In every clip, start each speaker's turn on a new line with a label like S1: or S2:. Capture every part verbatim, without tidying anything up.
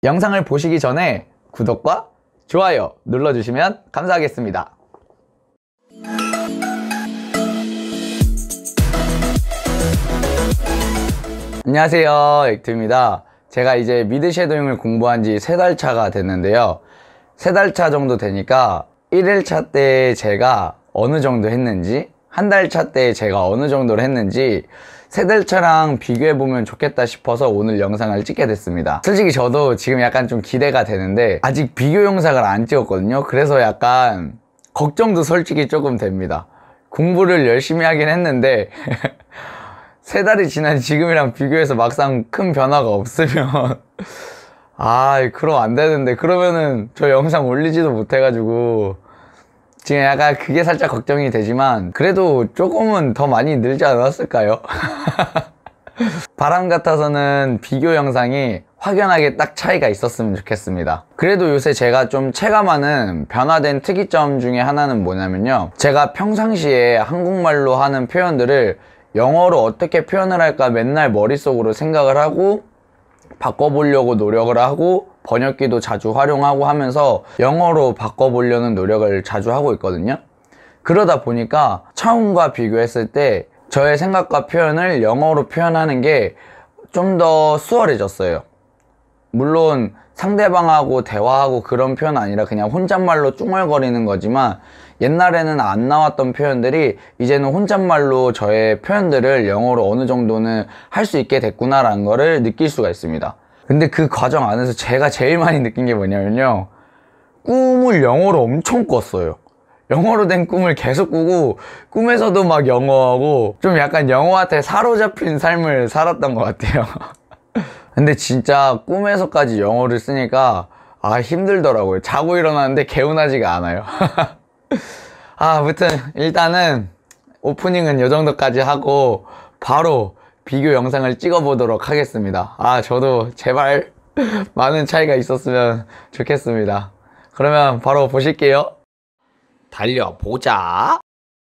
S1: 영상을 보시기 전에 구독과 좋아요 눌러주시면 감사하겠습니다. 안녕하세요, 액트입니다. 제가 이제 미드 섀도잉을 공부한 지 세 달 차가 됐는데요. 세 달 차 정도 되니까 일 일 차 때 제가 어느 정도 했는지, 한 달 차 때 제가 어느 정도를 했는지 세 달 차랑 비교해보면 좋겠다 싶어서 오늘 영상을 찍게 됐습니다. 솔직히 저도 지금 약간 좀 기대가 되는데 아직 비교 영상을 안 찍었거든요. 그래서 약간 걱정도 솔직히 조금 됩니다. 공부를 열심히 하긴 했는데 세 달이 지난 지금이랑 비교해서 막상 큰 변화가 없으면 아, 그럼 안 되는데, 그러면은 저 영상 올리지도 못해가지고 지금 약간 그게 살짝 걱정이 되지만 그래도 조금은 더 많이 늘지 않았을까요? 바람 같아서는 비교 영상이 확연하게 딱 차이가 있었으면 좋겠습니다. 그래도 요새 제가 좀 체감하는 변화된 특이점 중에 하나는 뭐냐면요, 제가 평상시에 한국말로 하는 표현들을 영어로 어떻게 표현을 할까 맨날 머릿속으로 생각을 하고 바꿔보려고 노력을 하고 번역기도 자주 활용하고 하면서 영어로 바꿔보려는 노력을 자주 하고 있거든요. 그러다 보니까 처음과 비교했을 때 저의 생각과 표현을 영어로 표현하는 게 좀 더 수월해졌어요. 물론 상대방하고 대화하고 그런 표현 아니라 그냥 혼잣말로 쭝얼거리는 거지만 옛날에는 안 나왔던 표현들이 이제는 혼잣말로 저의 표현들을 영어로 어느 정도는 할 수 있게 됐구나 라는 거를 느낄 수가 있습니다. 근데 그 과정 안에서 제가 제일 많이 느낀 게 뭐냐면요, 꿈을 영어로 엄청 꿨어요. 영어로 된 꿈을 계속 꾸고 꿈에서도 막 영어하고 좀 약간 영어한테 사로잡힌 삶을 살았던 것 같아요. 근데 진짜 꿈에서까지 영어를 쓰니까 아, 힘들더라고요. 자고 일어나는데 개운하지가 않아요. 아, 아무튼 일단은 오프닝은 이 정도까지 하고 바로 비교 영상을 찍어보도록 하겠습니다. 아, 저도 제발 많은 차이가 있었으면 좋겠습니다. 그러면 바로 보실게요. 달려보자.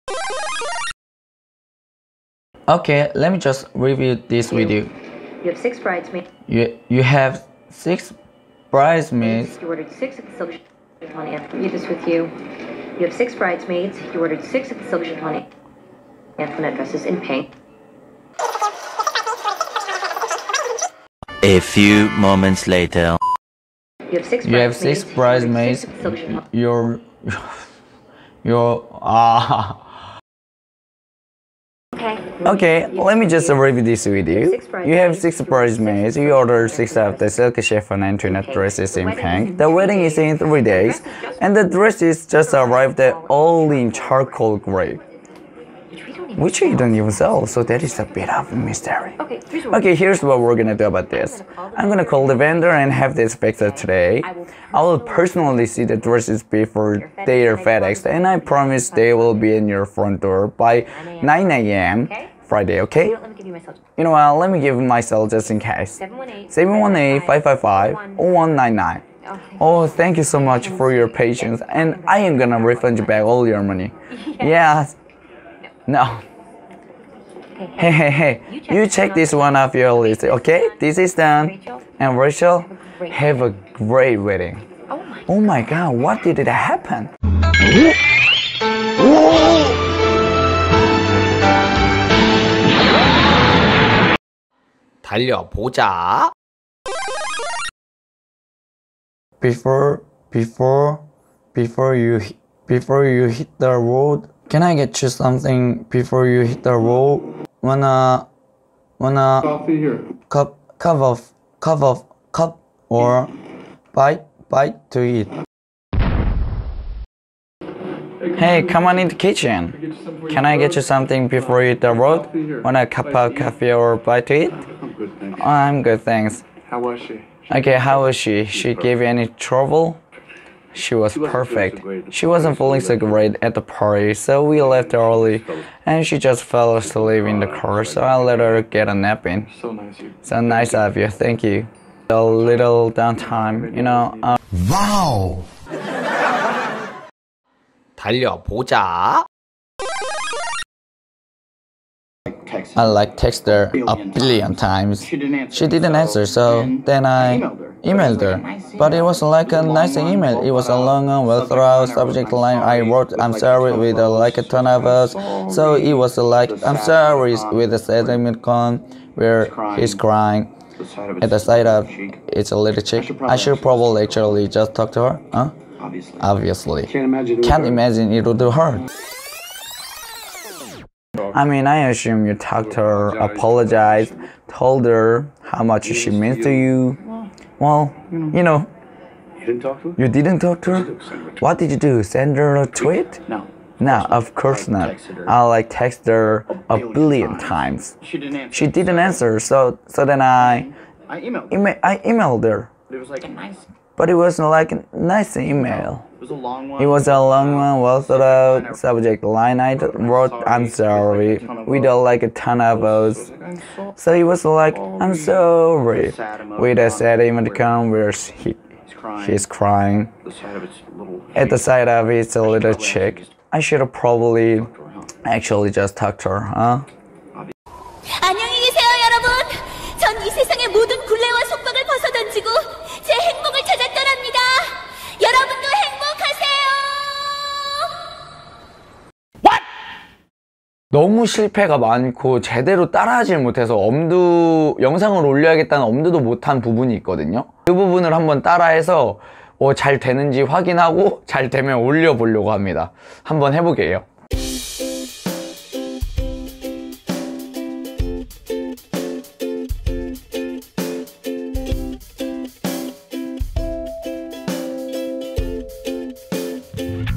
S1: Okay, let me just review this with you.
S2: You have six bridesmaids.
S1: You, you have six bridesmaids.
S2: You ordered six at the Silk Champagne. I have to read this with you. You have six bridesmaids. You ordered six at the Silk Champagne. Antoinette dresses in pink.
S3: A few moments later.
S2: You have six
S1: You have six bridesmaids. Your, your, ah.
S2: Okay.
S1: Okay, let me just review this with you. You have six bridesmaids. You ordered six of the silk chiffon and Antoinette dresses in pink. The wedding is in three days, and the dresses just arrived at all in charcoal gray, which you don't even sell, so that is a bit of a mystery. Okay, here's what we're gonna do about this. I'm gonna call the vendor and have this fixed today. I will personally see the dresses before they are FedExed, and I promise they will be in your front door by nine A M Friday, okay? You know what, let me give myself just in case. seven one eight, five five five, zero one nine nine. Oh, thank you so much for your patience, and I am gonna refund you back all your money. Yeah. No. Hey, hey, hey, you check this one off your list, okay? This is done. And Rachel, have a great wedding. Oh my god, what did it happen? 달려보자. Before, before, before you, before you hit the road, can I get you something before you hit the road? Wanna, wanna
S4: Coffee here.
S1: cup, cup of, cup of, cup or bite, bite to eat. Hey, come on in the kitchen. Can I get you something before you hit the road? Want a cup of coffee or bite to eat?
S4: I'm good, thanks.
S1: Oh, I'm good, thanks.
S4: How was she?
S1: Okay, how was she? She gave you any trouble? She was perfect. She wasn't feeling so great at the party, so we left early, and she just fell asleep in the car, so I let her get a nap in.
S4: So nice of you.
S1: So nice of you, thank you. A little downtime, you know. Um,
S3: Wow! 달려보자.
S1: I like text her a billion times. She didn't answer, so then I emailed her. But it was like a nice email. It was a long and well throughout subject line. I wrote I'm sorry with uh, like a ton of us. So it was like I'm sorry with a sentiment con where he's crying. At the side of it's a little chick. I should probably actually just talk to her. Huh? Obviously. Can't imagine it would hurt. I mean, I assume you talked to her, apologized, told her how much she means to you. Well, you know,
S4: You didn't talk to her?
S1: you didn't talk to her? What did you do? Send her a tweet?
S4: No.
S1: No, of course not. I like text her a billion times.
S4: She didn't answer.
S1: She didn't answer, so so then I,
S4: I emailed. her.
S1: ema- I emailed her.
S4: It was like nice.
S1: But it wasn't like a nice email.
S4: It was a long one.
S1: It was a long one, well thought out. Subject line I wrote, I'm sorry. We don't like a ton of us.
S4: I'm so
S1: So it was like, I'm sorry. With a sad emoticon where he,
S4: He's crying.
S1: he's crying.
S4: The side of its little.
S1: At the side of it, it's a little chick. I should have probably actually just talked to her, huh?
S5: 안녕히 계세요, 여러분. 전 이 세상의 모든 굴레와 속박을 벗어던지고 제 행복을 찾아 떠납니다. 여러분도 행복하세요.
S1: 너무 실패가 많고 제대로 따라하질 못해서 엄두 영상을 올려야겠다는 엄두도 못한 부분이 있거든요. 그 부분을 한번 따라해서 어, 잘 되는지 확인하고 잘 되면 올려보려고 합니다. 한번 해보게요.